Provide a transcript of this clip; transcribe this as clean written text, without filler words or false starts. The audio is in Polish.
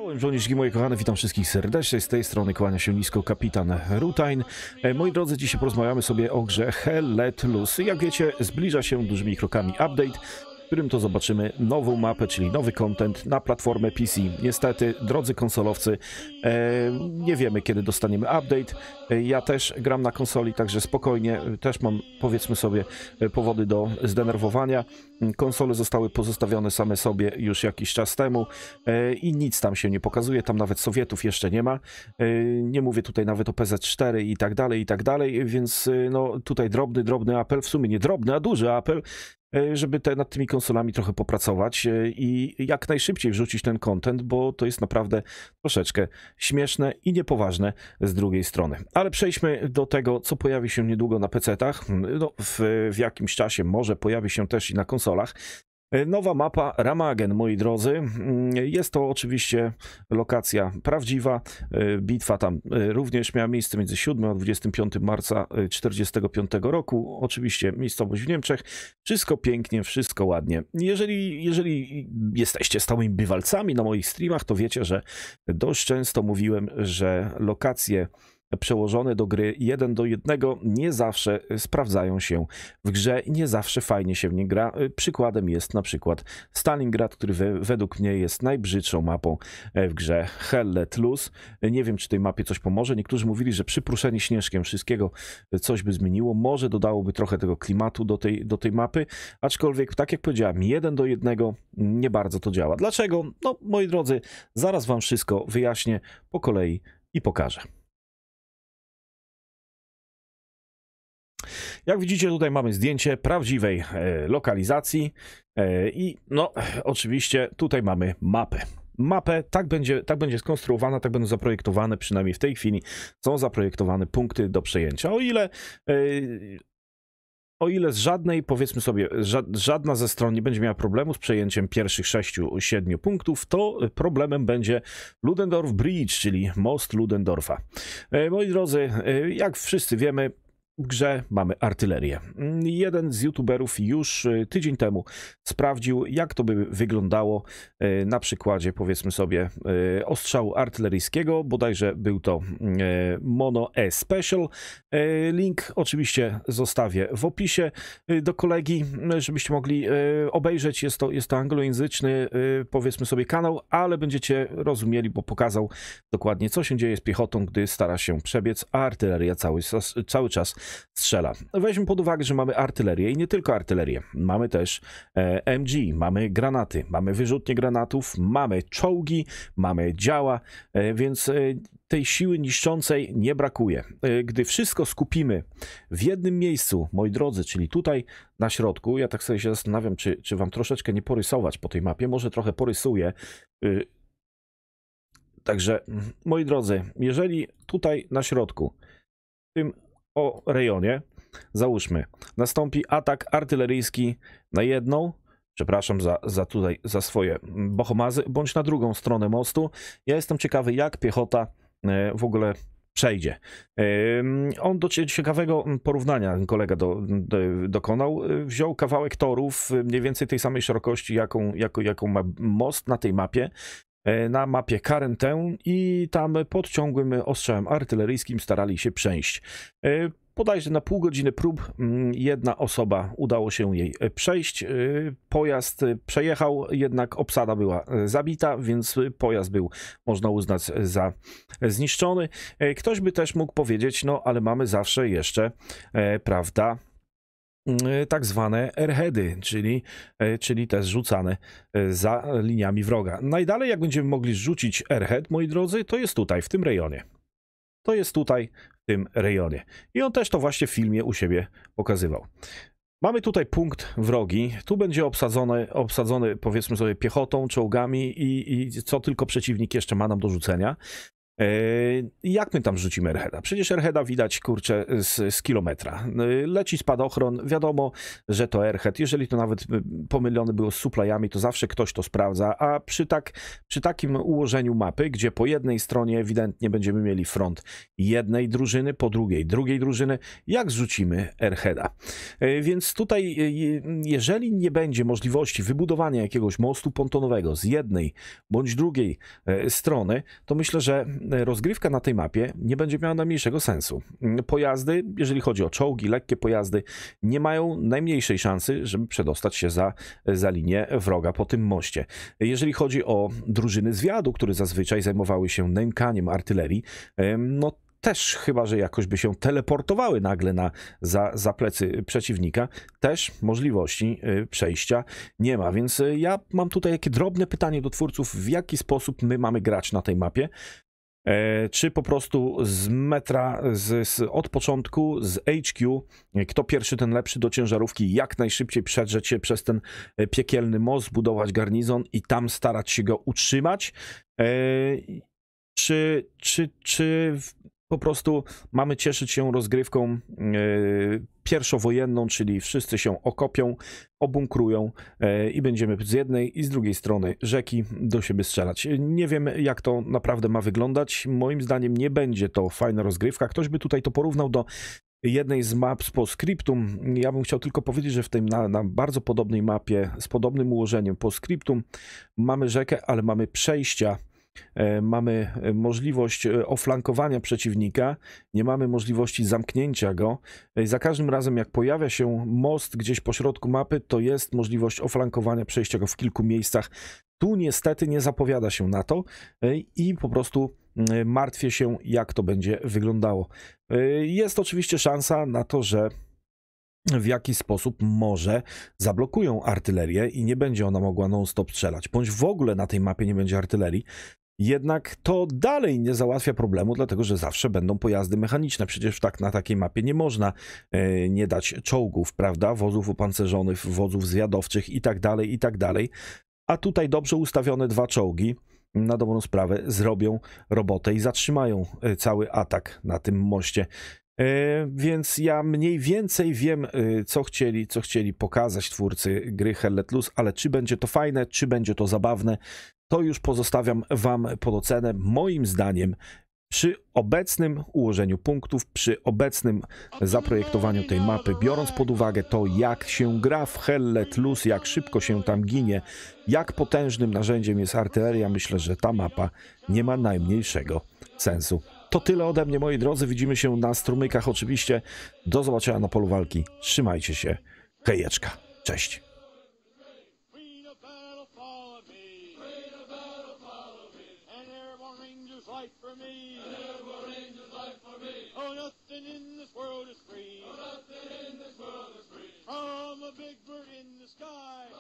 Czołem żołnierzyki moje kochane, witam wszystkich serdecznie, z tej strony kłania się nisko kapitan Rutain. Moi drodzy, dzisiaj porozmawiamy sobie o grze Hell Let Loose. Jak wiecie, zbliża się dużymi krokami update, w którym to zobaczymy nową mapę, czyli nowy content na platformę PC. Niestety, drodzy konsolowcy, nie wiemy, kiedy dostaniemy update. Ja też gram na konsoli, także spokojnie, też mam, powiedzmy sobie, powody do zdenerwowania. Konsole zostały pozostawione same sobie już jakiś czas temu i nic tam się nie pokazuje, tam nawet Sowietów jeszcze nie ma. Nie mówię tutaj nawet o PZ4 i tak dalej, więc no tutaj drobny apel, w sumie nie drobny, a duży apel, żeby nad tymi konsolami trochę popracować i jak najszybciej wrzucić ten content, bo to jest naprawdę troszeczkę śmieszne i niepoważne z drugiej strony. Ale przejdźmy do tego, co pojawi się niedługo na PC-tach. No, w jakimś czasie może pojawi się też i na konsolach. Nowa mapa Ramagen, moi drodzy. Jest to oczywiście lokacja prawdziwa. Bitwa tam również miała miejsce między 7 a 25 marca 1945 roku. Oczywiście miejscowość w Niemczech. Wszystko pięknie, wszystko ładnie. Jeżeli jesteście stałymi bywalcami na moich streamach, to wiecie, że dość często mówiłem, że lokacje przełożone do gry 1 do 1 nie zawsze sprawdzają się w grze, nie zawsze fajnie się w nie gra. Przykładem jest na przykład Stalingrad, który według mnie jest najbrzydszą mapą w grze Hell Let Loose. Nie wiem, czy tej mapie coś pomoże. Niektórzy mówili, że przypruszenie śnieżkiem wszystkiego coś by zmieniło. Może dodałoby trochę tego klimatu do tej mapy, aczkolwiek, tak jak powiedziałem, 1 do 1 nie bardzo to działa. Dlaczego? No, moi drodzy, zaraz wam wszystko wyjaśnię po kolei i pokażę. Jak widzicie, tutaj mamy zdjęcie prawdziwej lokalizacji i no oczywiście tutaj mamy mapę. Mapę, tak będzie skonstruowana, tak będą zaprojektowane, przynajmniej w tej chwili są zaprojektowane punkty do przejęcia. O ile z żadnej, powiedzmy sobie, żadna ze stron nie będzie miała problemu z przejęciem pierwszych 6-7 punktów, to problemem będzie Ludendorff Bridge, czyli most Ludendorffa. Moi drodzy, jak wszyscy wiemy, w grze mamy artylerię. Jeden z youtuberów już tydzień temu sprawdził, jak to by wyglądało na przykładzie, powiedzmy sobie, ostrzału artyleryjskiego. Bodajże był to Mono E Special. Link oczywiście zostawię w opisie do kolegi, żebyście mogli obejrzeć. Jest to anglojęzyczny, powiedzmy sobie, kanał, ale będziecie rozumieli, bo pokazał dokładnie, co się dzieje z piechotą, gdy stara się przebiec, a artyleria cały czas strzela. Weźmy pod uwagę, że mamy artylerię i nie tylko artylerię. Mamy też MG, mamy granaty, mamy wyrzutnie granatów, mamy czołgi, mamy działa, więc tej siły niszczącej nie brakuje. Gdy wszystko skupimy w jednym miejscu, moi drodzy, czyli tutaj na środku, ja tak sobie się zastanawiam, czy wam troszeczkę nie porysować po tej mapie, może trochę porysuję. Także, moi drodzy, jeżeli tutaj na środku, w tym rejonie, załóżmy, nastąpi atak artyleryjski na jedną, przepraszam za swoje bohomazy, bądź na drugą stronę mostu. Ja jestem ciekawy, jak piechota w ogóle przejdzie. On do ciekawego porównania kolega dokonał. Wziął kawałek torów mniej więcej tej samej szerokości, jaką ma most na tej mapie, na mapie Carentę, i tam pod ciągłym ostrzałem artyleryjskim starali się przejść. Bodajże na pół godziny prób jedna osoba udało się jej przejść. Pojazd przejechał, jednak obsada była zabita, więc pojazd był, można uznać, za zniszczony. Ktoś by też mógł powiedzieć, no ale mamy zawsze jeszcze, prawda, tak zwane airheady, czyli też rzucane za liniami wroga. Najdalej, jak będziemy mogli rzucić airhead, moi drodzy, to jest tutaj, w tym rejonie. To jest tutaj, w tym rejonie. I on też to właśnie w filmie u siebie pokazywał. Mamy tutaj punkt wrogi, tu będzie obsadzony, powiedzmy sobie, piechotą, czołgami i co tylko przeciwnik jeszcze ma nam do rzucenia. Jak my tam rzucimy Airheada? Przecież Airheada widać, kurczę, z kilometra. Leci spadochron, wiadomo, że to Airhead. Jeżeli to nawet pomylone było z supplyami, to zawsze ktoś to sprawdza, a przy takim ułożeniu mapy, gdzie po jednej stronie ewidentnie będziemy mieli front jednej drużyny, po drugiej drużyny, jak zrzucimy Airheada? Więc tutaj, jeżeli nie będzie możliwości wybudowania jakiegoś mostu pontonowego z jednej bądź drugiej strony, to myślę, że rozgrywka na tej mapie nie będzie miała najmniejszego sensu. Pojazdy, jeżeli chodzi o czołgi, lekkie pojazdy, nie mają najmniejszej szansy, żeby przedostać się za linię wroga po tym moście. Jeżeli chodzi o drużyny zwiadu, które zazwyczaj zajmowały się nękaniem artylerii, no też chyba, że jakoś by się teleportowały nagle za plecy przeciwnika, też możliwości przejścia nie ma. Więc ja mam tutaj takie drobne pytanie do twórców, w jaki sposób my mamy grać na tej mapie. Czy po prostu z metra, od początku, z HQ, kto pierwszy, ten lepszy, do ciężarówki, jak najszybciej przedrzeć się przez ten piekielny most, budować garnizon i tam starać się go utrzymać? Czy po prostu mamy cieszyć się rozgrywką pierwszowojenną, czyli wszyscy się okopią, obunkrują i będziemy z jednej i z drugiej strony rzeki do siebie strzelać. Nie wiem, jak to naprawdę ma wyglądać. Moim zdaniem nie będzie to fajna rozgrywka. Ktoś by tutaj to porównał do jednej z map z Postscriptum. Ja bym chciał tylko powiedzieć, że w tej na bardzo podobnej mapie, z podobnym ułożeniem Postscriptum mamy rzekę, ale mamy przejścia. Mamy możliwość oflankowania przeciwnika, nie mamy możliwości zamknięcia go. Za każdym razem, jak pojawia się most gdzieś po środku mapy, to jest możliwość oflankowania, przejścia go w kilku miejscach. Tu niestety nie zapowiada się na to i po prostu martwię się, jak to będzie wyglądało. Jest oczywiście szansa na to, że w jakiś sposób może zablokują artylerię i nie będzie ona mogła non-stop strzelać, bądź w ogóle na tej mapie nie będzie artylerii. Jednak to dalej nie załatwia problemu, dlatego że zawsze będą pojazdy mechaniczne. Przecież na takiej mapie nie można nie dać czołgów, prawda? Wozów opancerzonych, wozów zwiadowczych i tak dalej, i tak dalej. A tutaj dobrze ustawione dwa czołgi na dobrą sprawę zrobią robotę i zatrzymają cały atak na tym moście. Więc ja mniej więcej wiem, co chcieli pokazać twórcy gry Hell Let Loose, ale czy będzie to fajne, czy będzie to zabawne, to już pozostawiam wam pod ocenę. Moim zdaniem przy obecnym ułożeniu punktów, przy obecnym zaprojektowaniu tej mapy, biorąc pod uwagę to, jak się gra w Hell Let Loose, jak szybko się tam ginie, jak potężnym narzędziem jest artyleria, myślę, że ta mapa nie ma najmniejszego sensu. To tyle ode mnie, moi drodzy. Widzimy się na strumykach oczywiście. Do zobaczenia na polu walki. Trzymajcie się. Hejeczka. Cześć. From a big bird in the sky.